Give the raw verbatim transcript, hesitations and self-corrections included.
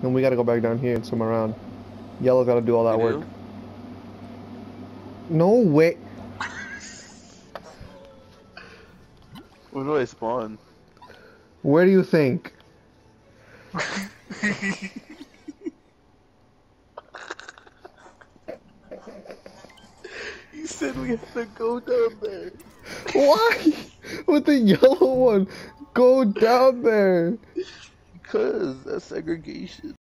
And we gotta go back down here and swim around. Yellow gotta do all that You work. do? No way. Where do I spawn? Where do you think? You said we had to go down there. Why? With the yellow one, go down there. Because that's segregation.